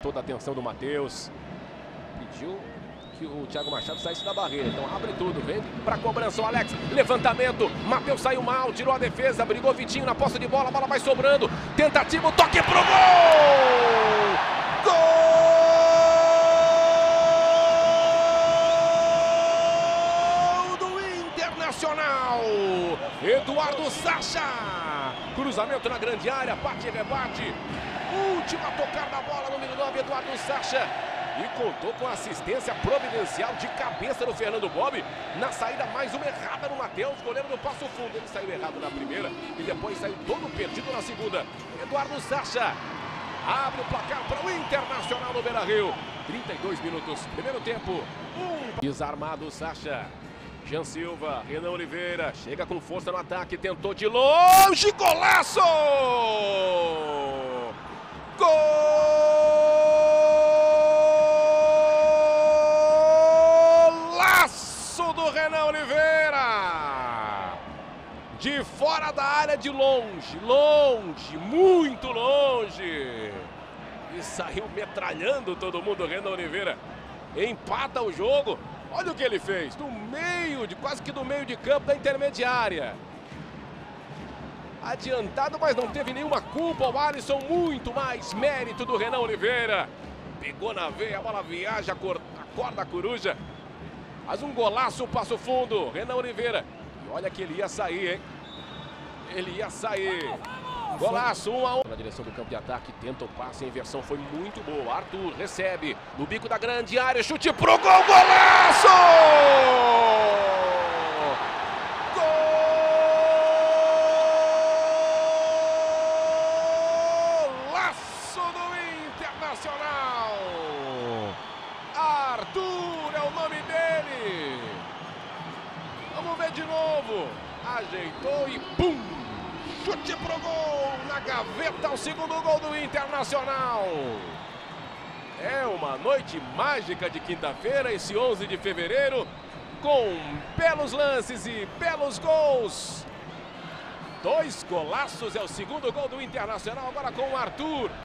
toda a atenção do Matheus. Pediu que o Thiago Machado saísse da barreira. Então abre tudo, vem pra cobrança o Alex. Levantamento, Matheus saiu mal, tirou a defesa, brigou Vitinho na posse de bola, a bola vai sobrando. Tentativa, toque pro gol! Gol do Internacional! Eduardo Sacha! Cruzamento na grande área, bate e rebate. Última tocada da bola, número 9, Eduardo Sacha. E contou com a assistência providencial de cabeça do Fernando Bob. Na saída, mais uma errada no Matheus, goleiro no passo fundo. Ele saiu errado na primeira e depois saiu todo perdido na segunda. Eduardo Sacha abre o placar para o Internacional no Beira-Rio. 32 minutos, primeiro tempo. Desarmado Sacha. Jean Silva, Renan Oliveira, chega com força no ataque, tentou de longe, golaço! Golaço do Renan Oliveira! De fora da área, de longe, longe, muito longe! E saiu metralhando todo mundo, Renan Oliveira. Empata o jogo. Olha o que ele fez, do meio, quase que do meio de campo da intermediária. Adiantado, mas não teve nenhuma culpa. O Alisson, muito mais mérito do Renan Oliveira. Pegou na veia, a bola viaja, acorda a coruja. Faz um golaço, passo fundo, Renan Oliveira. E olha que ele ia sair, hein? Ele ia sair. Golaço, 1 a 1. Na direção do campo de ataque, tenta o passe, a inversão foi muito boa. Arthur recebe no bico da grande área, chute pro gol, golaço! Golaço do Internacional! Arthur é o nome dele! Vamos ver de novo. Ajeitou e pum! Chute pro gol, na gaveta, o segundo gol do Internacional. É uma noite mágica de quinta-feira, esse 11 de fevereiro, com belos lances e belos gols. 2 golaços, é o segundo gol do Internacional, agora com o Arthur.